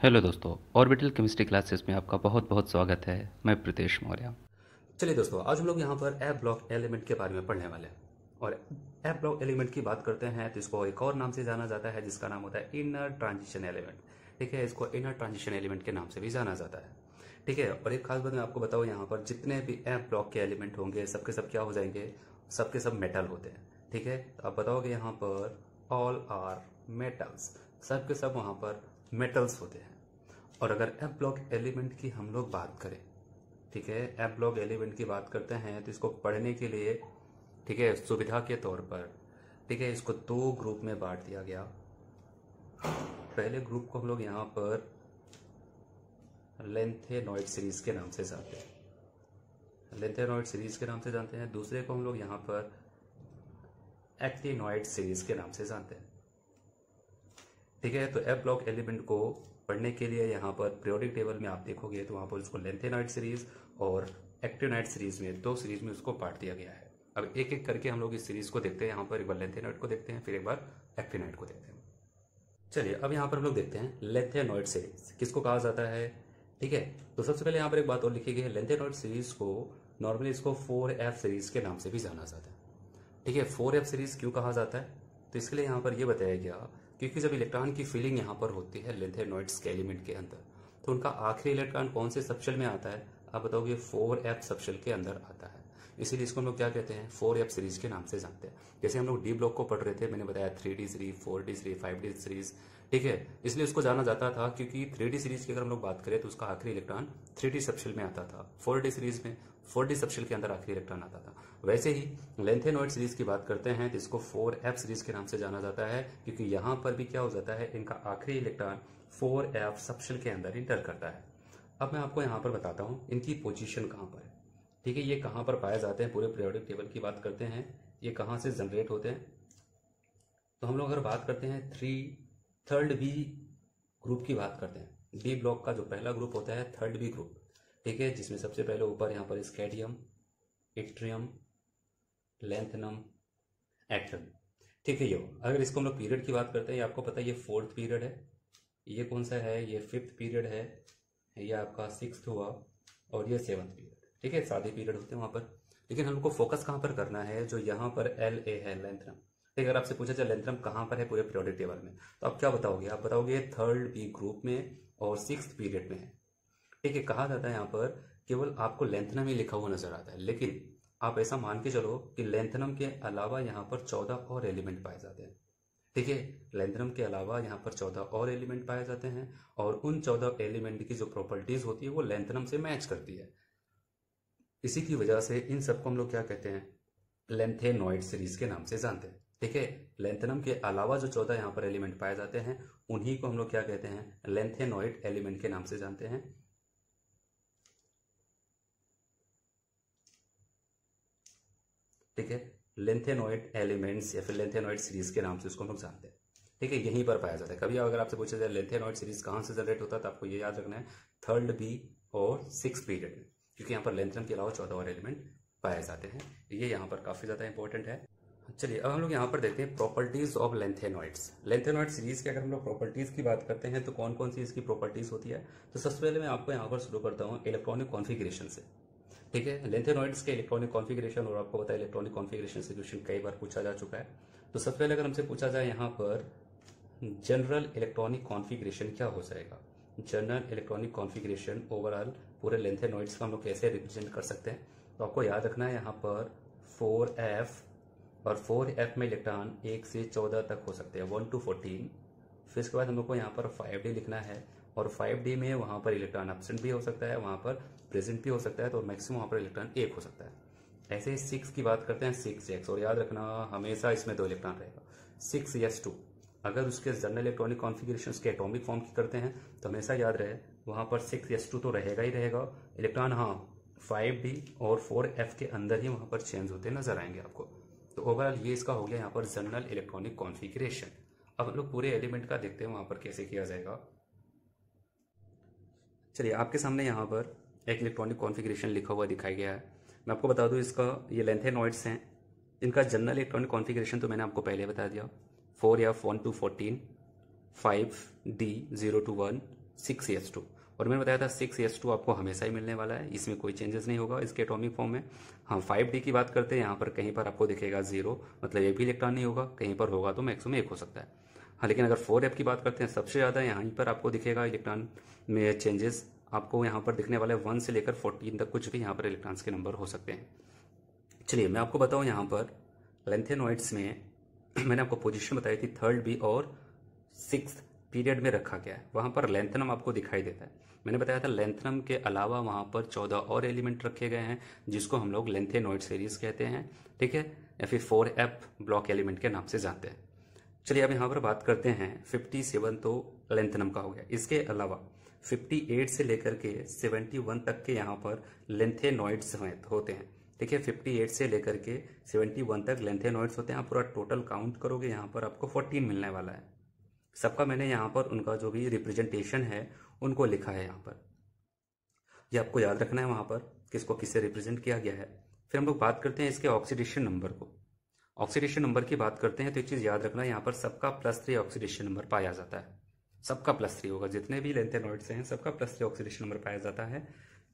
Hello दोस्तों, orbital chemistry classes में आपका बहुत बहुत स्वागत है। मैं प्रीतेश मौर्य। चलिए दोस्तों, आज हम लोग यहाँ पर एफ ब्लॉक एलिमेंट के बारे में पढ़ने वाले हैं। और एफ ब्लॉक एलिमेंट की बात करते हैं तो इसको एक और नाम से जाना जाता है जिसका नाम होता है इनर ट्रांजिशन एलिमेंट। ठीक है, इसको इनर ट्रांजिशन एलिमेंट के नाम से भी जाना जाता है। ठीक है, और एक खास बात मैं आपको बताऊँ, यहाँ पर जितने भी एफ ब्लॉक के एलिमेंट होंगे सबके सब क्या हो जाएंगे, सबके सब मेटल होते हैं। ठीक है, तो आप बताओगे यहाँ पर ऑल आर मेटल्स, सब के सब वहाँ पर मेटल्स होते हैं। और अगर एफ ब्लॉक एलिमेंट की हम लोग बात करें, ठीक है, एफ ब्लॉक एलिमेंट की बात करते हैं तो इसको पढ़ने के लिए, ठीक है, सुविधा के तौर पर, ठीक है, इसको दो ग्रुप में बांट दिया गया। पहले ग्रुप को हम लोग यहाँ पर लेंथेनॉइड सीरीज के नाम से जानते हैं, लेंथेनॉइड सीरीज के नाम से जानते हैं। दूसरे को हम लोग यहाँ पर एक्टिनॉइड सीरीज के नाम से जानते हैं। ठीक है, तो एफ ब्लॉक एलिमेंट को पढ़ने के लिए यहाँ पर पीरियोडिक टेबल में आप देखोगे तो वहाँ पर उसको लेंथेनॉइड सीरीज और एक्टिनॉइड सीरीज में, दो सीरीज में उसको बांट दिया गया है। अब एक एक करके हम लोग इस सीरीज को देखते हैं। यहाँ पर एक बार लेंथेनॉइड को देखते हैं, फिर एक बार एक्टिनॉइड को देखते हैं। चलिए, अब यहाँ पर हम लोग देखते हैं लेंथेनॉइड सीरीज किसको कहा जाता है। ठीक है, तो सबसे पहले यहाँ पर एक बात और लिखी गई है, लेंथेनॉइड सीरीज को नॉर्मली इसको 4F सीरीज के नाम से भी जाना जाता है। ठीक है, 4F सीरीज क्यों कहा जाता है, तो इसके लिए यहाँ पर यह बताया गया क्योंकि जब इलेक्ट्रॉन की फिलिंग यहाँ पर होती है लेंथेनॉइड्स के एलिमेंट के अंदर, तो उनका आखिरी इलेक्ट्रॉन कौन से सबशेल में आता है, आप बताओगे 4F सबशेल के अंदर आता है। इसीलिए इसको हम लोग क्या कहते हैं, 4F सीरीज के नाम से जानते हैं। जैसे हम लोग डी ब्लॉक को पढ़ रहे थे, मैंने बताया 3D series, 4D series, 5D series. ठीक है, इसलिए उसको जाना जाता था क्योंकि 3D सीरीज की अगर हम लोग बात करें तो उसका आखिरी इलेक्ट्रॉन 3D सबशेल में आता था, 4D सीरीज में 4D सबशेल के अंदर आखिरी इलेक्ट्रॉन आता था। वैसे ही लेंथेनॉइड सीरीज की बात करते हैं तो इसको 4F सीरीज के नाम से जाना जाता है क्योंकि यहाँ पर भी क्या हो जाता है, इनका आखिरी इलेक्ट्रॉन 4F सबशेल के अंदर इंटर करता है। अब मैं आपको यहाँ पर बताता हूँ इनकी पोजीशन कहाँ पर है। ठीक है, ये कहाँ पर पाए जाते हैं, पूरे पीरियोडिक टेबल की बात करते हैं, ये कहाँ से जनरेट होते हैं। तो हम लोग अगर बात करते हैं थर्ड बी ग्रुप की बात करते हैं, बी ब्लॉक का जो पहला ग्रुप होता है थर्ड बी ग्रुप। ठीक है, जिसमें सबसे पहले ऊपर यहाँ पर स्कैडियम, इट्रियम, लेंथनम, एटम। ठीक है, ये अगर इसको हम लोग पीरियड की बात करते हैं, ये आपको पता है ये फोर्थ पीरियड है, ये कौन सा है, ये फिफ्थ पीरियड है, ये आपका सिक्स्थ हुआ, और ये सेवंथ पीरियड। ठीक है, सारे पीरियड होते हैं वहाँ पर, लेकिन हमको फोकस कहाँ पर करना है, जो यहाँ पर LA है, लेंथनम। ठीक है, अगर आपसे पूछा जाए लेंथनम कहाँ पर है पूरे पीरियोडिक टेबल में, तो आप क्या बताओगे, आप बताओगे थर्ड बी ग्रुप में और सिक्स्थ पीरियड में है। ठीक है, कहा जाता है यहाँ पर केवल आपको लेंथनम ही लिखा हुआ नजर आता है, लेकिन आप ऐसा मान के चलो कि लेंथनम के अलावा यहाँ पर 14 और एलिमेंट पाए जाते हैं। ठीक है, लेंथनम के अलावा यहाँ पर 14 और एलिमेंट पाए जाते हैं, और उन 14 एलिमेंट की जो प्रॉपर्टीज होती है वो लेंथनम से मैच करती है। इसी की वजह से इन सबको हम लोग क्या कहते हैं, लेंथेनॉइड सीरीज के नाम से जानते हैं। ठीक है, लेंथनम के अलावा जो 14 यहाँ पर एलिमेंट पाए जाते हैं उन्हीं को हम लोग क्या कहते हैं, लेंथेनॉइड एलिमेंट के नाम से जानते हैं। ठीक है, लेंथेनॉइड एलिमेंट्स या फिर लेंथेनॉइड सीरीज के नाम से उसको हम लोग जानते हैं। ठीक है, यहीं पर पाया जाता है। कभी अगर आपसे पूछा जाए लेंथेनॉइड सीरीज कहाँ से जनरेट होता है, तो आपको ये याद रखना है थर्ड बी और सिक्स पीरियड में, क्योंकि यहाँ पर लेंथनम के अलावा 14 और एलिमेंट पाए जाते हैं। ये यहाँ पर काफी ज्यादा इंपॉर्टेंट है। चलिए, अब हम लोग यहाँ पर देखते हैं properties of lanthanoids. Lanthanoid series की अगर हम लोग प्रॉपर्टीज की बात करते हैं तो कौन कौन सी इसकी प्रॉपर्टीज होती है, तो सबसे पहले मैं आपको यहाँ पर शुरू करता हूँ इलेक्ट्रॉनिक कॉन्फ़िगरेशन से। ठीक है, लेंथेनॉइड्स के इलेक्ट्रॉनिक कॉन्फ़िगरेशन, और आपको पता है इलेक्ट्रॉनिक कॉन्फ़िगरेशन से क्वेश्चन कई बार पूछा जा चुका है। तो सबसे पहले अगर हमसे पूछा जाए यहाँ पर जनरल इलेक्ट्रॉनिक कॉन्फ़िगरेशन क्या हो जाएगा, जनरल इलेक्ट्रॉनिक कॉन्फ़िगरेशन ओवरऑल पूरे लेंथेनॉइड्स का हम लोग कैसे रिप्रेजेंट कर सकते हैं, तो आपको याद रखना है यहाँ पर 4F, और 4F में इलेक्ट्रॉन 1 से 14 तक हो सकते हैं, 1 to 14। फिर इसके बाद हम लोग को यहाँ पर 5D लिखना है, और 5D में वहाँ पर इलेक्ट्रॉन एब्सेंट भी हो सकता है, वहाँ पर प्रेजेंट भी हो सकता है, तो मैक्सिमम वहाँ पर इलेक्ट्रॉन 1 हो सकता है। ऐसे ही 6 की बात करते हैं, 6s, और याद रखना हमेशा इसमें 2 इलेक्ट्रॉन रहेगा, 6s2। अगर उसके जनरल इलेक्ट्रॉनिक कॉन्फ़िगरेशन के एटॉमिक फॉर्म की करते हैं तो हमेशा याद रहे वहाँ पर 6s2 तो रहेगा ही रहेगा, इलेक्ट्रॉन हाँ 5D और 4F के अंदर ही वहाँ पर चेंज होते नजर आएंगे आपको। तो ओवरऑल ये इसका हो गया यहाँ पर जनरल इलेक्ट्रॉनिक कॉन्फ़िगरेशन। अब हम लोग पूरे एलिमेंट का देखते हैं वहाँ पर कैसे किया जाएगा। चलिए, आपके सामने यहाँ पर एक इलेक्ट्रॉनिक कॉन्फ़िगरेशन लिखा हुआ दिखाई गया है। मैं आपको बता दूँ इसका, ये लेंथेनॉइड्स हैं, इनका जनरल इलेक्ट्रॉनिक कॉन्फ़िगरेशन तो मैंने आपको पहले बता दिया, 4F 1 to 14, 5D 0 to 1, 6s2, और मैंने बताया था 6s2 आपको हमेशा ही मिलने वाला है, इसमें कोई चेंजेस नहीं होगा इसके एटॉमिक फॉर्म में। हाँ 5d की बात करते हैं, यहाँ पर कहीं पर आपको दिखेगा 0, मतलब एक भी इलेक्ट्रॉन नहीं होगा, कहीं पर होगा तो मैक्सिमम 1 हो सकता है। हाँ लेकिन अगर 4f की बात करते हैं, सबसे ज़्यादा यहाँ पर आपको दिखेगा इलेक्ट्रॉन में चेंजेस, आपको यहाँ पर दिखने वाले 1 से लेकर 14 तक कुछ भी यहाँ पर इलेक्ट्रॉन्स के नंबर हो सकते हैं। चलिए मैं आपको बताऊँ, यहाँ पर लेंथेनॉइड्स में मैंने आपको पोजीशन बताई थी 3rd B और 6th पीरियड में रखा गया है, वहाँ पर लेंथनम आपको दिखाई देता है। मैंने बताया था लेंथनम के अलावा वहाँ पर 14 और एलिमेंट रखे गए हैं जिसको हम लोग लेंथेनॉइड सीरीज कहते हैं, ठीक है, या फिर 4f ब्लॉक एलिमेंट के नाम से जानते हैं। चलिए अब यहाँ पर बात करते हैं 57 तो लेंथनम का हो गया, इसके अलावा 58 से लेकर के 71 तक के यहाँ पर लेंथेनॉइड्स होते हैं, ठीक है। 58 से लेकर के 71 तक लेंथेनॉइड्स होते हैं। आप पूरा टोटल काउंट करोगे यहाँ पर आपको 14 मिलने वाला है। सबका मैंने यहाँ पर उनका जो भी रिप्रेजेंटेशन है उनको लिखा है यहाँ पर, ये आपको याद रखना है वहाँ पर किसको किससे रिप्रेजेंट किया गया है। फिर हम लोग बात करते हैं इसके ऑक्सीडेशन नंबर को। ऑक्सीडेशन नंबर की बात करते हैं तो एक चीज़ याद रखना, यहाँ पर सबका +3 ऑक्सीडेशन नंबर पाया जाता है, सबका +3 होगा, जितने भी लेंथेनॉइड्स हैं सबका +3 ऑक्सीडेशन नंबर पाया जाता है।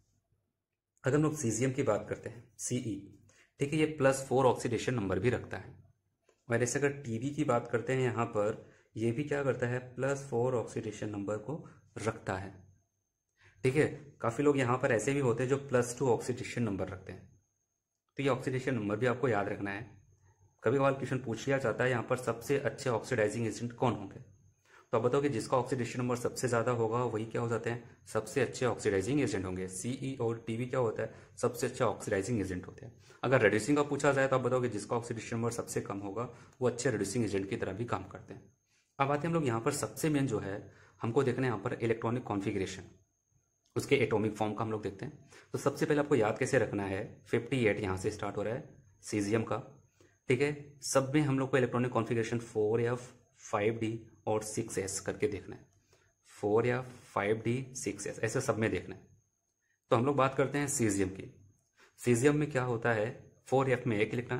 अगर हम लोग सीजियम की बात करते हैं Ce, ठीक है, ये +4 ऑक्सीडेशन नंबर भी रखता है। और ऐसे अगर Tb की बात करते हैं यहाँ पर, ये भी क्या करता है, +4 ऑक्सीडेशन नंबर को रखता है, ठीक है। काफ़ी लोग यहाँ पर ऐसे भी होते हैं जो +2 ऑक्सीडेशन नंबर रखते हैं, तो ये ऑक्सीडेशन नंबर भी आपको याद रखना है। कभी कभार क्वेश्चन पूछ लिया जाता है यहाँ पर सबसे अच्छे ऑक्सीडाइजिंग एजेंट कौन होंगे, तो आप बताओ कि जिसका ऑक्सीडेशन नंबर सबसे ज़्यादा होगा वही क्या हो जाते हैं, सबसे अच्छे ऑक्सीडाइजिंग एजेंट होंगे। Ce और Tb क्या होता है, सबसे अच्छा ऑक्सीडाइजिंग एजेंट होते हैं। अगर रेड्यूसिंग का पूछा जाए तो आप बताओ कि जिसका ऑक्सीडेशन नंबर सबसे कम होगा वो अच्छे रेड्यूसिंग एजेंट की तरह भी काम करते हैं। अब आते हैं हम लोग यहाँ पर सबसे मेन जो है हमको देखना है यहाँ पर इलेक्ट्रॉनिक कॉन्फिगरेशन, उसके एटॉमिक फॉर्म का हम लोग देखते हैं। तो सबसे पहले आपको याद कैसे रखना है, 58 यहाँ से स्टार्ट हो रहा है सीजियम का, ठीक है। सब में हम लोग को इलेक्ट्रॉनिक कॉन्फिगरेशन 4f 5d और 6s करके देखना है, 4f 5d 6s ऐसे सब में देखना है। तो हम लोग बात करते हैं सीजियम की। सीजियम में क्या होता है, 4f में 1 इलेक्ट्रॉन,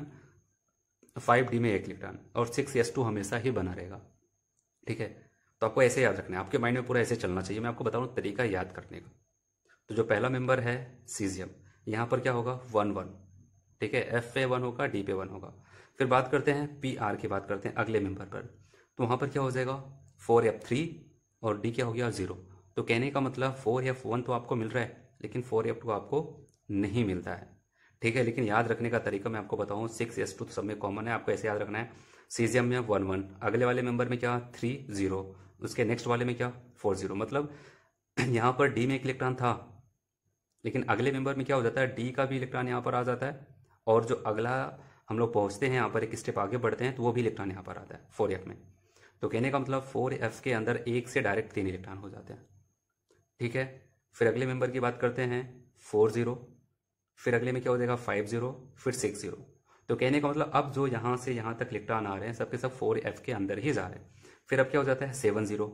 5d में 1 इलेक्ट्रॉन और 6s2 हमेशा ही बना रहेगा, ठीक है। तो आपको ऐसे याद रखना है, आपके माइंड में पूरा ऐसे चलना चाहिए। मैं आपको बता रहा हूँ तरीका याद करने का। तो जो पहला मेंबर है सीजियम, यहाँ पर क्या होगा 1 1, ठीक है, F पे 1 होगा, D पे 1 होगा। फिर बात करते हैं PR की बात करते हैं अगले मेंबर पर, तो वहाँ पर क्या हो जाएगा 4f3 और D क्या हो गया 0। तो कहने का मतलब 4f1 तो आपको मिल रहा है लेकिन 4f2 आपको नहीं मिलता है, ठीक है। लेकिन याद रखने का तरीका मैं आपको बताऊँ, 6s2 तो सब में कॉमन है, आपको ऐसे याद रखना है। सीजियम में 1 1, अगले वाले मेंबर में क्या 3 0, उसके नेक्स्ट वाले में क्या 4 0, मतलब यहाँ पर D में 1 इलेक्ट्रॉन था लेकिन अगले मेंबर में क्या हो जाता है, D का भी इलेक्ट्रॉन यहाँ पर आ जाता है, और जो अगला हम लोग पहुँचते हैं यहाँ पर एक स्टेप आगे बढ़ते हैं तो वो भी इलेक्ट्रॉन यहाँ पर आता है 4f में। तो कहने का मतलब 4f के अंदर 1 से डायरेक्ट 3 इलेक्ट्रॉन हो जाते हैं, ठीक है। फिर अगले मेंबर की बात करते हैं 4 0, फिर अगले में क्या हो जाएगा 5 0, फिर 6 0। तो कहने का मतलब अब जो यहाँ से यहाँ तक इलेक्ट्रॉन आ रहे हैं सबके सब 4f के अंदर ही जा रहे हैं। फिर अब क्या हो जाता है 7 0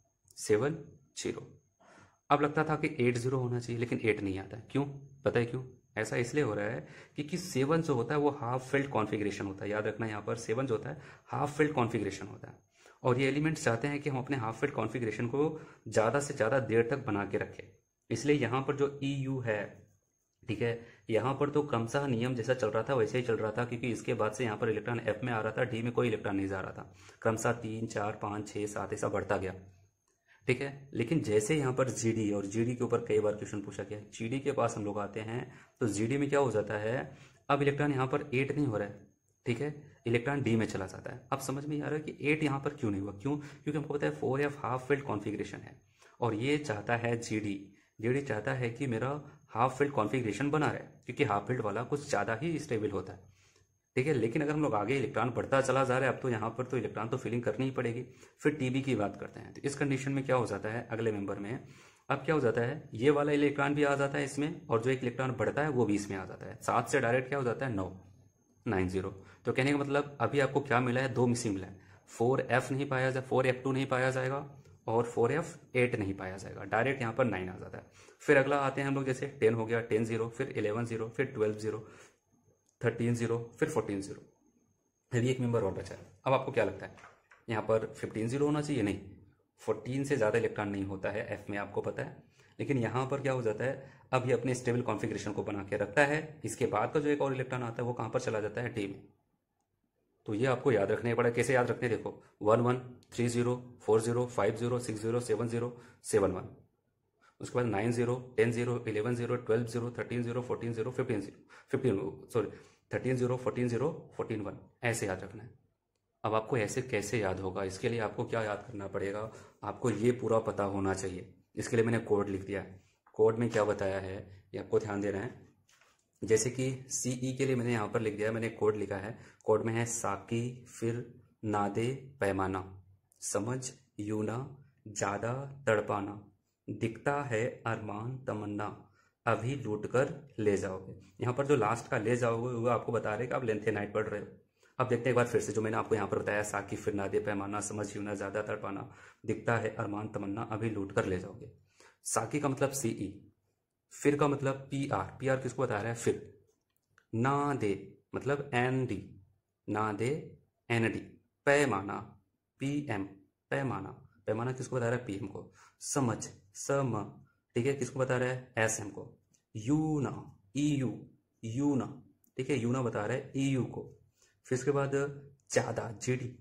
7 0। अब लगता था कि 8 0 होना चाहिए लेकिन 8 नहीं आता है, क्यों पता है क्यों? ऐसा इसलिए हो रहा है क्योंकि 7 जो होता है वो हाफ फिल्ड कॉन्फ़िगरेशन होता है। याद रखना यहाँ पर 7 जो होता है हाफ फिल्ड कॉन्फ़िगरेशन होता है, और ये एलिमेंट्स चाहते हैं कि हम अपने हाफ फिल्ड कॉन्फ़िगरेशन को ज़्यादा से ज़्यादा देर तक बना के रखें। इसलिए यहाँ पर जो EU है, ठीक है, यहाँ पर तो क्रमशः नियम जैसा चल रहा था वैसे ही चल रहा था, क्योंकि इसके बाद से यहाँ पर इलेक्ट्रॉन F में आ रहा था, D में कोई इलेक्ट्रॉन नहीं जा रहा था। क्रमशः 3 4 5 6 7 ऐसा बढ़ता गया, ठीक है। लेकिन जैसे यहाँ पर GD, और GD के ऊपर कई बार क्वेश्चन पूछा गया, GD के पास हम लोग आते हैं तो GD में क्या हो जाता है, अब इलेक्ट्रॉन यहाँ पर 8 नहीं हो रहा है, ठीक है, इलेक्ट्रॉन D में चला जाता है। अब समझ में आ रहा है कि 8 यहाँ पर क्यों नहीं हुआ, क्यों? क्योंकि हमको पता है 4f हाफ फिल्ड कॉन्फ़िगरेशन है, और ये चाहता है GD चाहता है कि मेरा हाफ फिल्ड कॉन्फ़िगरेशन बना रहे, क्योंकि हाफ फिल्ड वाला कुछ ज़्यादा ही स्टेबल होता है, ठीक है। लेकिन अगर हम लोग आगे इलेक्ट्रॉन बढ़ता चला जा रहा है, अब तो यहाँ पर तो इलेक्ट्रॉन तो फिलिंग करनी ही पड़ेगी। फिर TB की बात करते हैं, तो इस कंडीशन में क्या हो जाता है अगले मेंबर में, अब क्या हो जाता है ये वाला इलेक्ट्रॉन भी आ जाता है इसमें, और जो एक इलेक्ट्रॉन बढ़ता है वो भी इसमें आ जाता है। 7 से डायरेक्ट क्या हो जाता है 9 0। तो कहने का मतलब अभी आपको क्या मिला है, 2 मिसिंग मिला है, 4f नहीं पाया जाए, 4f2 नहीं पाया जाएगा और 4f8 नहीं पाया जाएगा, डायरेक्ट यहाँ पर 9 आ जाता है। फिर अगला आते हैं हम लोग, जैसे 10 हो गया 10 0, फिर 11 0, फिर 12 0, 13 0, फिर 14 0। अभी एक मेंबर और बचा है। अब आपको क्या लगता है यहाँ पर 15 0 होना चाहिए? नहीं, 14 से ज़्यादा इलेक्ट्रॉन नहीं होता है एफ में, आपको पता है। लेकिन यहाँ पर क्या हो जाता है, अब ये अपने स्टेबल कॉन्फ़िगरेशन को बना के रखता है, इसके बाद का जो एक और इलेक्ट्रॉन आता है वो कहाँ पर चला जाता है, डी में। तो ये आपको याद रखने पड़ा। कैसे याद रखने, देखो 1 1 3 0 4 0 5 0 6 0 7 0 7 1, उसके बाद 9 0 10 0 11 0 12 0 13 0 14 0 15 0 13 0 14 0 14 1, ऐसे याद रखना है। अब आपको ऐसे कैसे याद होगा, इसके लिए आपको क्या याद करना पड़ेगा, आपको ये पूरा पता होना चाहिए। इसके लिए मैंने कोड लिख दिया है। कोड में क्या बताया है ये आपको ध्यान देना है। जैसे कि सीई के लिए मैंने यहाँ पर लिख दिया है, मैंने कोड लिखा है। कोड में है साकी, फिर नादे, पैमाना, समझ, यूना, ज़्यादा, तड़पाना, दिखता है अरमान, तमन्ना, अभी लूट कर ले जाओगे। यहाँ पर जो लास्ट का ले जाओगे वो आपको बता रहे कि आप लेंथेनाइट पढ़ रहे हो। अब देखते हैं एक बार फिर से, जो मैंने आपको यहाँ पर बताया, साकी, फिर नादे, पैमाना, समझ, यूना, ज़्यादा, तड़पाना, दिखता है अरमान, तमन्ना, अभी लूट कर ले जाओगे। साकी का मतलब सीई, फिर का मतलब पीआर, पीआर किसको बता रहा है, फिर। ना दे मतलब एन डी, ना दे एन डी। पैमाना, पीएम, पैमाना, पैमाना किसको बता रहा है, पीएम को। समझ, सम, ठीक है, किसको बता रहा है, एसएम को। यूना, ईयू, यूना, ठीक है, यूना बता रहा है ईयू को। फिर उसके बाद ज्यादा, जीडी,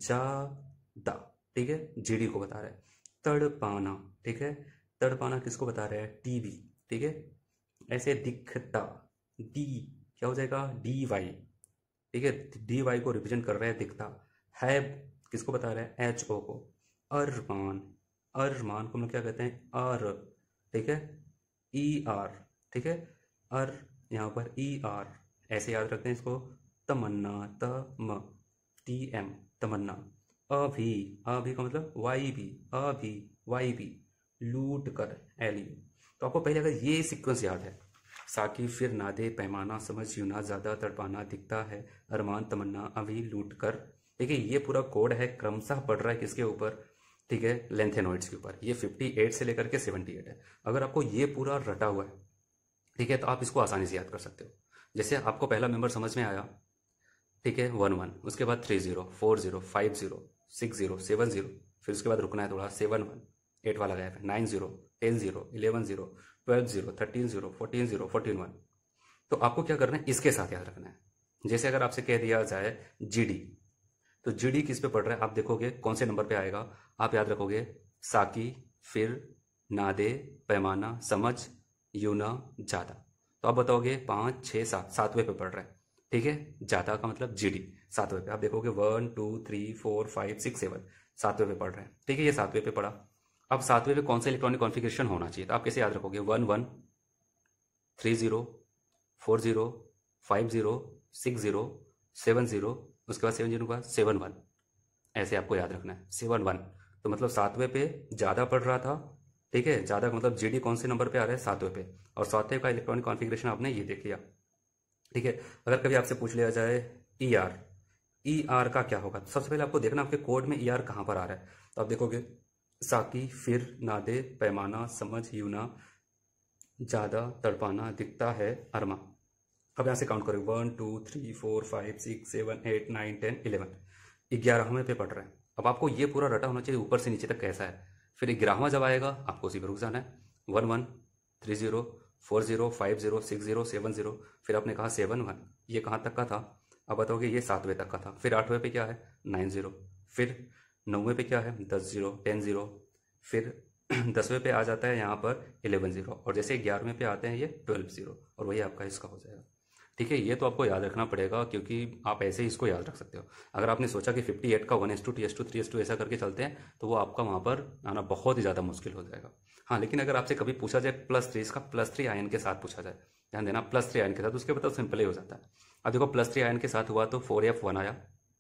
ज्यादा, ठीक है, जीडी को बता रहा है। तड़पाना, ठीक है, तड़पाना किसको बता रहा है, टीबी, ठीक है। ऐसे दिखता, डी क्या हो जाएगा, डी वाई, ठीक है, डी वाई को रिप्रेजेंट कर रहा है दिखता है, किसको बता रहा है, एच ओ को। अरमान, अरमान को हम लोग क्या कहते हैं, आर, ठीक है, ई आर, ठीक है, अर यहाँ पर ई आर, ऐसे याद रखते हैं इसको। तमन्ना, तम, टी एम, तमन्ना। अभी, अभी का मतलब वाई भी, अभी, वाई भी, लूट कर, एल यू। तो आपको पहले अगर ये सीक्वेंस याद है, साकी, फिर नादे, पैमाना, समझ, यूना, ज़्यादा, तड़पाना, दिखता है अरमान, तमन्ना, अभी लूट कर, ठीक है, ये पूरा कोड है, क्रमशः पढ़ रहा है किसके ऊपर, ठीक है, लेंथेनॉइड्स के ऊपर। ये 58 से लेकर के 78 है। अगर आपको ये पूरा रटा हुआ है, ठीक है, तो आप इसको आसानी से याद कर सकते हो। जैसे आपको पहला मेंबर समझ में आया, ठीक है, 1 1, उसके बाद 3 0 4 0 5 0 6 0 7 0, फिर उसके बाद रुकना है थोड़ा, 7 1, 8 वाला गया है, 9 0 10 0 11 0 12 0 13 0 14 0 14 1। तो आपको क्या करना है, इसके साथ याद रखना है। जैसे अगर आपसे कह दिया जाए जीडी, तो जीडी किस पे पड़ रहा है, आप देखोगे कौन से नंबर पे आएगा, आप याद रखोगे साकी, फिर नादे, पैमाना, समझ, यूना, ज़्यादा। तो आप बताओगे 5 6 7, सातवें पे पड़ रहा है, ठीक है। ज़्यादा का मतलब जीडी, सातवें पे। आप देखोगे 1 2 3 4 5 6 7, सातवें पे पड़ रहा है, ठीक है, ये सातवें पे पड़ा। अब सातवें पे कौन सा इलेक्ट्रॉनिक कॉन्फ़िगरेशन होना चाहिए, तो आप कैसे याद रखोगे, 1 1 3 0 4 0 5 0 6 0 7 0, उसके बाद 7 0 के बाद 7 1, ऐसे आपको याद रखना है, 7 1। तो मतलब सातवें पे ज़्यादा पड़ रहा था, ठीक है, ज़्यादा का मतलब जीडी कौन से नंबर पे आ रहा है, सातवें पे। और सातवें का इलेक्ट्रॉनिक कॉन्फ़िगरेशन आपने ये देख लिया, ठीक है। अगर कभी आपसे पूछ लिया जाए ई आर, ई आर का क्या होगा, तो सबसे पहले आपको देखना आपके कोड में ई आर कहाँ पर आ रहा है। तो आप देखोगे साकी, फिर नादे, पैमाना, समझ, यूना, ज़्यादा, तड़पाना, दिखता है अरमा। अब यहाँ से काउंट करो, 1 2 3 4 5 6 7 8 9 10 11, 11वें पे पढ़ रहे हैं। अब आपको ये पूरा रटा होना चाहिए ऊपर से नीचे तक कैसा है। फिर 11वां जब आएगा आपको उसी पर रुक जाना है, 1 1 3 0 4 0 5 0 6 0 7 0, फिर आपने कहा 7 1, ये कहाँ तक का था, अब बताओगे ये सातवें तक का था। फिर 8वें पे क्या है, 9 0, फिर 9वें पे क्या है, 10 0 10 0, फिर 10वें पे आ जाता है यहाँ पर 11 0, और जैसे 11वें पे आते हैं ये 12 0, और वही आपका इसका हो जाएगा, ठीक है। ये तो आपको याद रखना पड़ेगा, क्योंकि आप ऐसे ही इसको याद रख सकते हो। अगर आपने सोचा कि 58 का 1s2 2s2 3s2 ऐसा करके चलते हैं, तो वो आपका वहाँ पर आना बहुत ही ज़्यादा मुश्किल हो जाएगा। हाँ, लेकिन अगर आपसे कभी पूछा जाए +3, इसका +3 आयन के साथ पूछा जाए, ध्यान देना, +3 आयन के साथ, उसके बाद तो सिंपल ही हो जाता है। अब देखो +3 आयन के साथ हुआ तो 4f1 आया,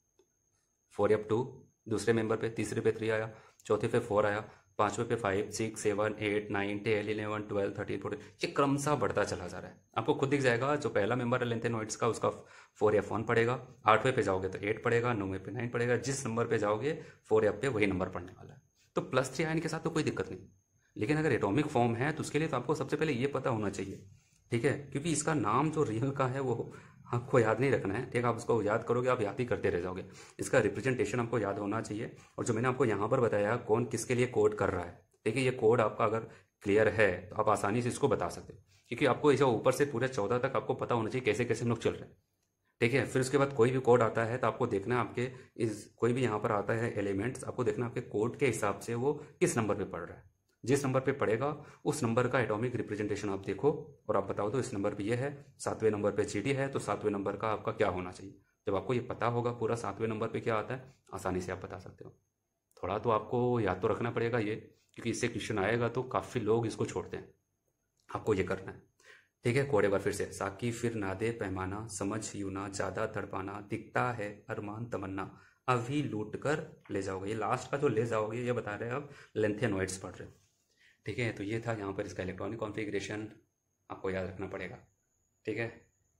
4f2 दूसरे मेंबर पे, तीसरे पे 3 आया, चौथे पे 4 आया, पांचवें पे 5 6 7 8 9 10 11 12 13 14, ये क्रमशः बढ़ता चला जा रहा है। आपको खुद दिख जाएगा, जो पहला मेंबर है लेंथेनॉइड्स का, उसका 4f1 पड़ेगा, 8वें पे जाओगे तो 8 पड़ेगा, 9वें पे 9 पड़ेगा, जिस नंबर पे जाओगे 4f पे वही नंबर पड़ने वाला है। तो +3 आयन के साथ तो कोई दिक्कत नहीं, लेकिन अगर एटॉमिक फॉर्म है तो उसके लिए तो आपको सबसे पहले ये पता होना चाहिए, ठीक है, क्योंकि इसका नाम जो रियल का है वो आपको याद नहीं रखना है, ठीक है। आप उसको याद करोगे, आप याद ही करते रह जाओगे। इसका रिप्रेजेंटेशन आपको याद होना चाहिए। और जो मैंने आपको यहाँ पर बताया कौन किसके लिए कोड कर रहा है, ठीक है, ये कोड आपका अगर क्लियर है तो आप आसानी से इसको बता सकते हो, क्योंकि आपको इसे ऊपर से पूरे 14 तक आपको पता होना चाहिए कैसे कैसे हम लोग चल रहे हैं, ठीक है। फिर उसके बाद कोई भी कोड आता है तो आपको देखना है आपके इस कोई भी यहाँ पर आता है एलिमेंट्स, आपको देखना आपके कोड के हिसाब से वो किस नंबर पे पढ़ रहा है। जिस नंबर पे पड़ेगा उस नंबर का एटॉमिक रिप्रेजेंटेशन आप देखो और आप बताओ तो इस नंबर पे ये है, 7वें नंबर पे जीडी है, तो 7वें नंबर का आपका क्या होना चाहिए। जब आपको ये पता होगा पूरा 7वें नंबर पे क्या आता है, आसानी से आप बता सकते हो। थोड़ा तो आपको याद तो रखना पड़ेगा ये, क्योंकि इससे क्वेश्चन आएगा तो काफ़ी लोग इसको छोड़ते हैं। आपको ये करना है, ठीक है। कोड एक बार फिर से, साकी फिर नादे पैमाना, समझ यूना ज़्यादा तड़पाना, दिखता है अरमान तमन्ना, अभी लूट कर ले जाओगे। ये लास्ट का जो ले जाओगे ये बता रहे हैं आप लेंथेनॉइड्स पढ़ रहे हो, ठीक है। तो ये था यहाँ पर इसका इलेक्ट्रॉनिक कॉन्फ़िगरेशन, आपको याद रखना पड़ेगा, ठीक है।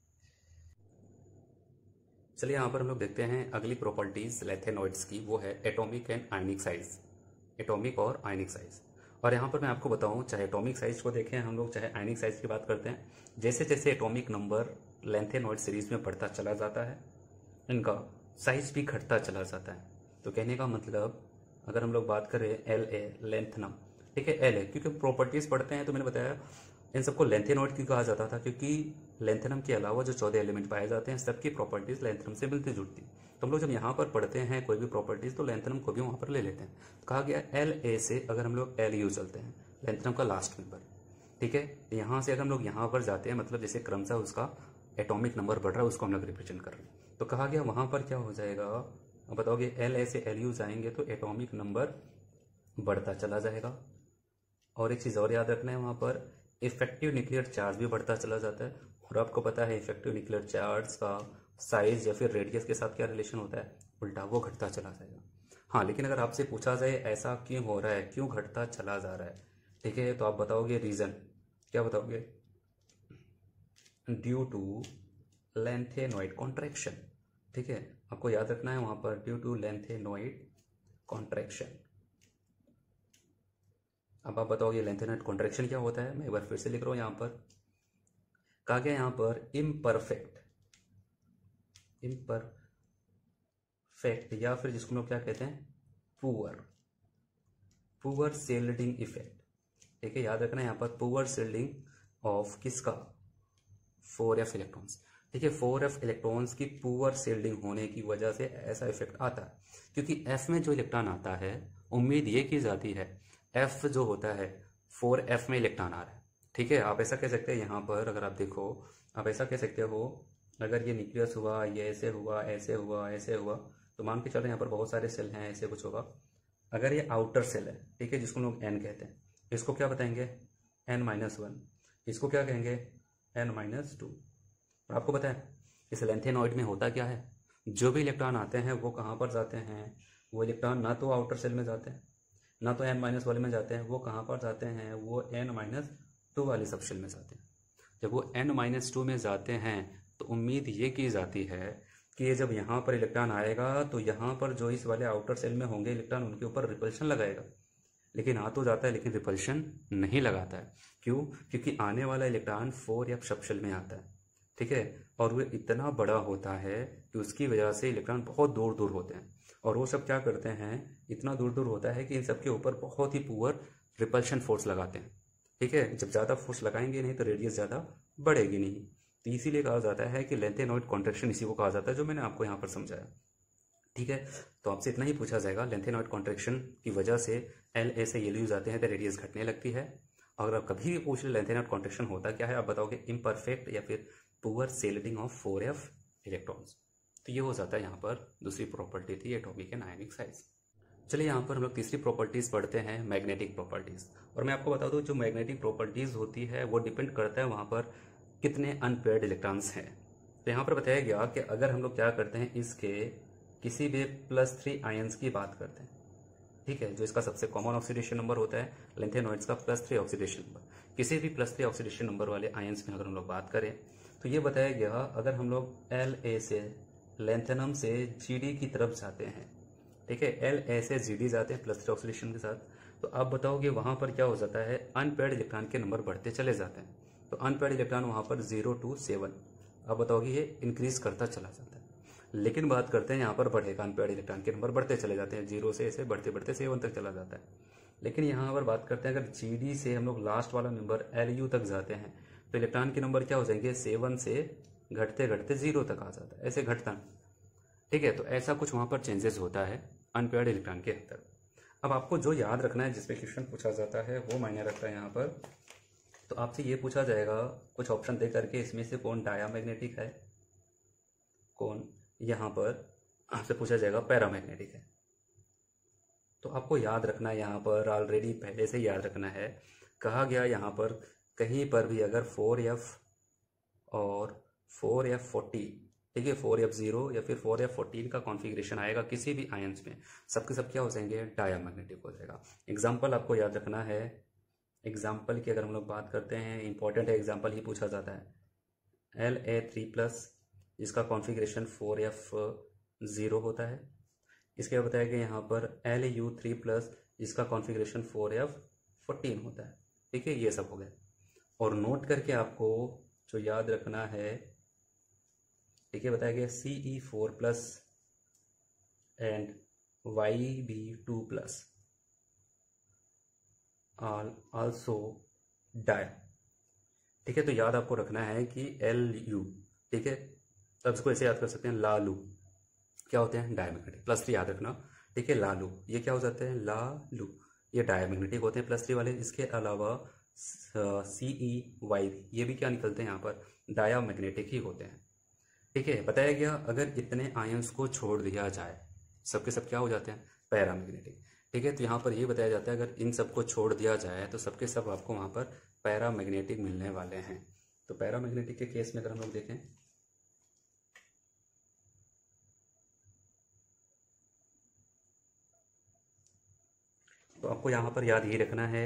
चलिए यहाँ पर हम लोग देखते हैं अगली प्रॉपर्टीज़ लेंथेनॉइड्स की, वो है atomic and ionic size, atomic और आयनिक साइज। और यहाँ पर मैं आपको बताऊँ, चाहे एटॉमिक साइज को देखें हम लोग, चाहे आयनिक साइज की बात करते हैं, जैसे जैसे एटॉमिक नंबर लेंथेनॉइड सीरीज में बढ़ता चला जाता है इनका साइज भी घटता चला जाता है। तो कहने का मतलब अगर हम लोग बात करें एल ए लेंथनम, ठीक है, एल है क्योंकि प्रॉपर्टीज पढ़ते हैं तो मैंने बताया इन सबको लेंथेनॉइड क्यों कहा जाता था, क्योंकि लेंथेनम के अलावा जो 14 एलिमेंट पाए जाते हैं सबकी प्रॉपर्टीज लेंथेनम से मिलती जुलती। तो हम लोग जब यहाँ पर पढ़ते हैं कोई भी प्रॉपर्टीज तो लेंथेनम को भी वहाँ पर ले लेते हैं। कहा गया एल ए से अगर हम लोग एल यू चलते हैं, लेंथेनम का लास्ट मेंबर, ठीक है। यहाँ से अगर हम लोग यहाँ पर जाते हैं, मतलब जैसे क्रमशः उसका एटॉमिक नंबर बढ़ रहा है उसको हम लोग रिप्रेजेंट कर रहे हैं। तो कहा गया वहाँ पर क्या हो जाएगा, अब बताओगे एल ए से एल यू जाएंगे तो एटॉमिक नंबर बढ़ता चला जाएगा। और एक चीज़ और याद रखना है, वहाँ पर इफेक्टिव न्यूक्लियर चार्ज भी बढ़ता चला जाता है। और आपको पता है इफेक्टिव न्यूक्लियर चार्ज का साइज या फिर रेडियस के साथ क्या रिलेशन होता है, उल्टा वो घटता चला जाएगा। हाँ, लेकिन अगर आपसे पूछा जाए ऐसा क्यों हो रहा है, क्यों घटता चला जा रहा है, ठीक है, तो आप बताओगे रीज़न, क्या बताओगे, ड्यू टू लेंथेनॉइड कॉन्ट्रैक्शन, ठीक है। आपको याद रखना है वहाँ पर ड्यू टू लेंथेनॉइड कॉन्ट्रैक्शन। अब आप बताओगे लेंथेनॉइड कॉन्ट्रैक्शन क्या होता है, मैं एक बार फिर से लिख रहा हूँ यहाँ पर। कहा गया यहाँ पर इम्परफेक्ट या फिर जिसको हम लोग क्या कहते हैं पुअर शेल्डिंग इफेक्ट, ठीक है। याद रखना है यहाँ पर पुअर शेल्डिंग ऑफ किसका, 4f इलेक्ट्रॉन्स, ठीक है। 4f इलेक्ट्रॉन्स की पुअर शेल्डिंग होने की वजह से ऐसा इफेक्ट आता है, क्योंकि f में जो इलेक्ट्रॉन आता है उम्मीद ये की जाती है f जो होता है 4f में इलेक्ट्रॉन आ रहा है, ठीक है। आप ऐसा कह सकते हैं यहाँ पर, अगर आप देखो आप ऐसा कह सकते हो, अगर ये न्यूक्लियस हुआ, ये ऐसे हुआ, ऐसे हुआ, ऐसे हुआ, तो मान के चलो यहाँ पर बहुत सारे सेल हैं, ऐसे कुछ होगा। अगर ये आउटर सेल है, ठीक है, जिसको हम लोग n कहते हैं, इसको क्या बताएंगे n-1, इसको क्या कहेंगे n-2। और आपको पता है इस लेंथेनॉइड में होता क्या है, जो भी इलेक्ट्रॉन आते हैं वो कहाँ पर जाते हैं, वो इलेक्ट्रॉन ना तो आउटर सेल में जाते हैं ना तो n- वाले में जाते हैं, वो कहाँ पर जाते हैं, वो n-2 वाली सब शेल में जाते हैं। जब वो n-2 में जाते हैं तो उम्मीद ये की जाती है कि ये जब यहाँ पर इलेक्ट्रॉन आएगा तो यहाँ पर जो इस वाले आउटर सेल में होंगे इलेक्ट्रॉन उनके ऊपर रिपल्शन लगाएगा, लेकिन आ तो जाता है लेकिन रिपल्शन नहीं लगाता है। क्यों, क्योंकि आने वाला इलेक्ट्रॉन 4f सब शेल में आता है, ठीक है, और वो इतना बड़ा होता है कि उसकी वजह से इलेक्ट्रॉन बहुत दूर दूर होते हैं। और वो सब क्या करते हैं, इतना दूर दूर होता है कि इन सब के ऊपर बहुत ही पुअर रिपल्शन फोर्स लगाते हैं, ठीक है। जब ज़्यादा फोर्स लगाएंगे नहीं तो रेडियस ज़्यादा बढ़ेगी नहीं, तो इसीलिए कहा जाता है कि लेंथेनॉइड कॉन्ट्रैक्शन इसी को कहा जाता है, जो मैंने आपको यहाँ पर समझाया, ठीक है। तो आपसे इतना ही पूछा जाएगा, लेंथेनॉइड कॉन्ट्रैक्शन की वजह से एल ए से एल यू जाते हैं तो रेडियस घटने लगती है। अगर आप कभी भी पूछ ले लेंथेनॉइड कॉन्ट्रैक्शन होता क्या है, आप बताओगे इम्परफेक्ट या फिर poor shielding of 4f electrons. तो ये हो जाता है यहाँ पर दूसरी प्रॉपर्टी थी एटॉमिक एंड आयनिक साइज। चलिए यहाँ पर हम लोग तीसरी प्रॉपर्टीज़ पढ़ते हैं, मैग्नेटिक प्रॉपर्टीज़। और मैं आपको बता दूँ जो मैग्नेटिक प्रॉपर्टीज़ होती है वो डिपेंड करता है वहाँ पर कितने अनपेयर्ड इलेक्ट्रॉन्स हैं। तो यहाँ पर बताया गया कि अगर हम लोग क्या करते हैं, इसके किसी भी +3 आयंस की बात करते हैं, ठीक है, जो इसका सबसे कॉमन ऑक्सीडेशन नंबर होता है लेंथेनॉइड्स का +3 ऑक्सीडेशन नंबर, किसी भी +3 ऑक्सीडेशन नंबर वाले आयंस में अगर हम लोग बात करें तो ये बताया गया अगर हम लोग एल ए से लेंथेनम से जीडी की तरफ जाते हैं, ठीक है, एल ए से जीडी जाते हैं +3 ऑक्सीडेशन के साथ, तो आप बताओगे वहाँ पर क्या हो जाता है, अनपेयर्ड इलेक्ट्रॉन के नंबर बढ़ते चले जाते हैं। तो अनपेयर्ड इलेक्ट्रॉन वहाँ पर 0 to 7, आप बताओगे ये इंक्रीज करता चला जाता है। लेकिन बात करते हैं यहाँ पर बढ़ेगा, अनपेयर्ड इलेक्ट्रॉन के नंबर बढ़ते चले जाते हैं, 0 से ऐसे बढ़ते बढ़ते 7 तक चला जाता है। लेकिन यहाँ पर बात करते हैं अगर GD से हम लोग लास्ट वाला नंबर LU तक जाते हैं तो इलेक्ट्रॉन के नंबर क्या हो जाएंगे, 7 से घटते घटते 0 तक आ जाता है, ऐसे घटता। ठीक है, तो ऐसा कुछ वहाँ पर चेंजेस होता है अनपेयर्ड इलेक्ट्रॉन के अंदर। अब आपको जो याद रखना है, जिसपे क्वेश्चन पूछा जाता है, वो मायने रखता है यहाँ पर। तो आपसे ये पूछा जाएगा कुछ ऑप्शन दे करके, इसमें से कौन डायामैग्नेटिक है, कौन यहाँ पर आपसे पूछा जाएगा पैरामैग्नेटिक है। तो आपको याद रखना है, यहाँ पर ऑलरेडी पहले से याद रखना है, कहा गया यहाँ पर कहीं पर भी अगर 4F और 4F14, ठीक है, 4F0 या फिर 4F14 का कॉन्फ़िगरेशन आएगा किसी भी आयंस में, सबके सब क्या हो जाएंगे, डायामैग्नेटिक हो जाएगा। एग्जाम्पल आपको याद रखना है, एग्जाम्पल की अगर हम लोग बात करते हैं, इंपॉर्टेंट है, एग्जाम्पल ही पूछा जाता है। La3+ जिसका कॉन्फ़िगरेशन 4F0 होता है। इसके बाद बताया गया यहाँ पर Lu3+ जिसका कॉन्फ़िगरेशन 4F14 होता है। ठीक है, ये सब हो गया। और नोट करके आपको जो याद रखना है, ठीक है, बताया गया Ce4+ and Yb2+ also dia. ठीक है, तो याद आपको रखना है कि Lu, ठीक है, अब इसको ऐसे याद कर सकते हैं, लालू क्या होते हैं, डायमैग्नेटिक, +3 याद रखना। ठीक है, लालू ये क्या हो जाते हैं, लालू ये डायमैग्नेटिक होते हैं +3 वाले। इसके अलावा CeY ये भी क्या निकलते हैं यहाँ पर, डायामैग्नेटिक ही होते हैं। ठीक है, बताया गया अगर इतने आयंस को छोड़ दिया जाए, सबके सब क्या हो जाते हैं, पैरामैग्नेटिक। ठीक है, तो यहाँ पर ये बताया जाता है अगर इन सबको छोड़ दिया जाए तो सबके सब आपको वहाँ पर पैरामैग्नेटिक मिलने वाले हैं। तो पैरामैग्नेटिक के केस में अगर हम लोग देखें, तो आपको यहाँ पर याद ये रखना है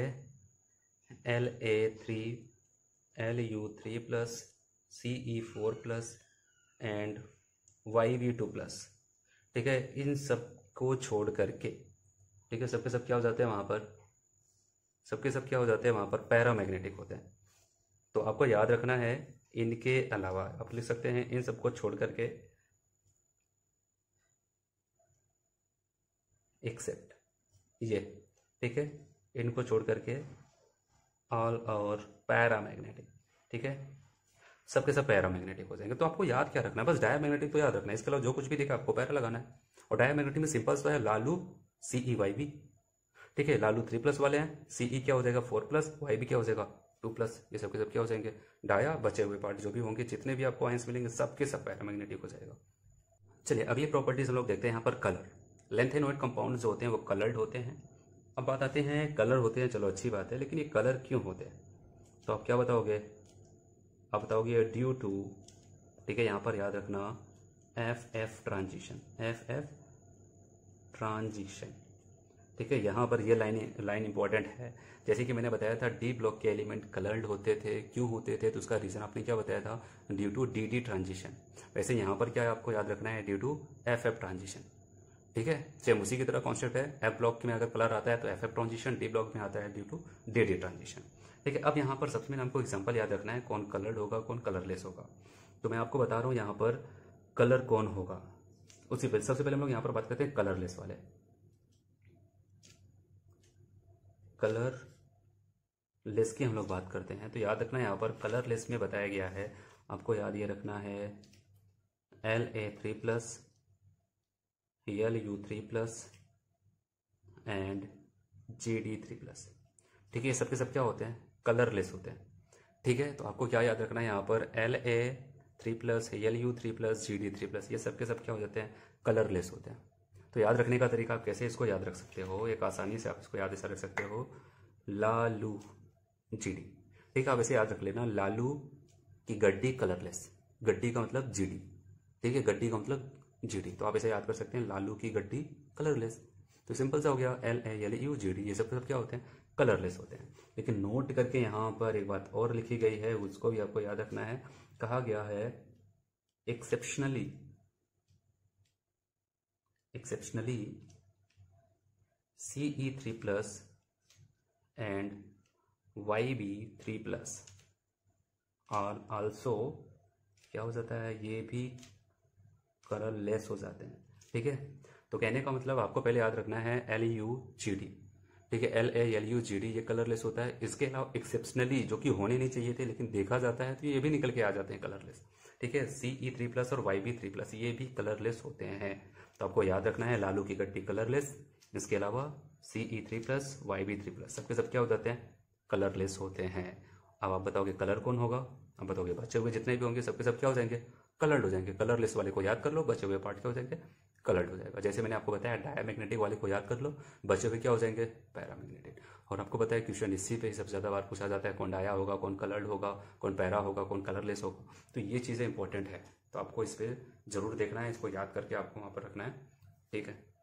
La3, Lu3+, Ce4+ and Yb2+। ठीक है, इन सब को छोड़ करके, ठीक है, सबके सब क्या हो जाते हैं वहाँ पर, सबके सब क्या हो जाते हैं वहाँ पर, पैरामैग्नेटिक होते हैं। तो आपको याद रखना है इनके अलावा, आप लिख सकते हैं इन सबको छोड़ करके एक्सेप्ट ये, ठीक है, इनको छोड़ करके ऑल और पैरामैग्नेटिक। ठीक है, सबके सब पैरामैग्नेटिक हो जाएंगे। तो आपको याद क्या रखना है, बस डायामैग्नेटिक तो याद रखना है, इसके अलावा जो कुछ भी देखा आपको पैरा लगाना है। और डायामैग्नेटिक में सिंपल सा है, लालू CeYb। ठीक है, लालू 3+ वाले हैं, Ce क्या हो जाएगा 4+, Yb क्या हो जाएगा 2+, ये सबके सब क्या हो जाएंगे डाया। बचे हुए पार्ट जो भी होंगे, जितने भी आपको आयंस मिलेंगे, सबके सब पैरामैग्नेटिक हो जाएगा। चलिए अगली प्रॉपर्टीज हम लोग देखते हैं यहाँ पर, कलर। लेंथेनॉइड कंपाउंड जो होते हैं वो कलर्ड होते हैं। अब बात आते हैं कलर होते हैं, चलो अच्छी बात है, लेकिन ये कलर क्यों होते हैं, तो आप क्या बताओगे, आप बताओगे ड्यू टू, ठीक है, यहाँ पर याद रखना FF ट्रांजिशन, FF ट्रांजिशन। ठीक है, यहाँ पर ये लाइन इंपॉर्टेंट है। जैसे कि मैंने बताया था डी ब्लॉक के एलिमेंट कलर्ड होते थे, क्यों होते थे, तो उसका रीज़न आपने क्या बताया था, ड्यू टू DD ट्रांजिशन। वैसे यहाँ पर क्या आपको याद रखना है, ड्यू टू FF ट्रांजिशन। ठीक है, सेम उसी की तरह कॉन्सेप्ट है, F ब्लॉक में अगर कलर आता है तो FF ट्रांजिशन, डी ब्लॉक में आता है ड्यू टू DD ट्रांजिशन। ठीक है, अब यहाँ पर सबसे पहले हमको एग्जाम्पल याद रखना है, कौन कलर्ड होगा कौन कलरलेस होगा। तो मैं आपको बता रहा हूँ यहाँ पर कलर कौन होगा। उसी पहले सबसे पहले हम लोग यहाँ पर बात करते हैं कलरलेस वाले। कलरलेस की हम लोग बात करते हैं, तो याद रखना यहाँ पर कलरलेस में बताया गया है, आपको याद ये रखना है La3+, Lu3+ एंड Gd3+। ठीक है, ये सबके सब क्या होते हैं, कलरलेस होते हैं। ठीक है, तो आपको क्या याद रखना है यहाँ पर, La3+, Lu3+, Gd3+, ये सबके सब क्या हो जाते हैं, कलरलेस होते हैं। तो याद रखने का तरीका आप कैसे इसको याद रख सकते हो, एक आसानी से आप इसको याद ऐसा रख सकते हो, लालू Gd। ठीक है, आप ऐसे याद रख लेना, लालू की गड्डी कलरलेस, गड्डी का मतलब Gd। ठीक है, गड्डी का मतलब Gd, तो आप ऐसे याद कर सकते हैं, लालू की गड्डी कलरलेस। तो सिंपल सा हो गया, LaLuGd, ये सब क्या होते हैं, कलरलेस होते हैं। लेकिन नोट करके यहाँ पर एक बात और लिखी गई है, उसको भी आपको याद रखना है। कहा गया है exceptionally Ce3+ and Yb3+ are also क्या हो जाता है, ये भी कलरलेस हो जाते हैं। ठीक है, तो कहने का मतलब आपको पहले याद रखना है LUGD। ठीक है, LALUGD ये कलरलेस होता है। इसके अलावा एक्सेप्शनली जो कि होने नहीं चाहिए थे लेकिन देखा जाता है तो ये भी निकल के आ जाते हैं कलरलेस। ठीक है, CE3+ और YB3+ ये भी कलरलेस होते हैं। तो आपको याद रखना है लालू की गट्टी कलरलेस, इसके अलावा CE3+, YB3+ सबके सब क्या हो जाते हैं, कलरलेस होते हैं। अब आप बताओगे कलर कौन होगा, अब बताओगे बचे हुए जितने भी होंगे सबके सब क्या हो जाएंगे, कलर्ड हो जाएंगे। कलरलेस वाले को याद कर लो, बचे हुए पार्ट क्या हो जाएंगे, कलर्ड हो जाएगा। जैसे मैंने आपको बताया डायमैग्नेटिक वाले को याद कर लो, बचे हुए क्या हो जाएंगे, पैरामैग्नेटिक। और आपको पता है क्वेश्चन इसी पे सबसे ज़्यादा बार पूछा जाता है, कौन डाया होगा, कौन कलर्ड होगा, कौन पैरा होगा, कौन कलरलेस होगा। तो ये चीज़ें इंपॉर्टेंट है, तो आपको इस पर जरूर देखना है, इसको याद करके आपको वहाँ पर रखना है। ठीक है।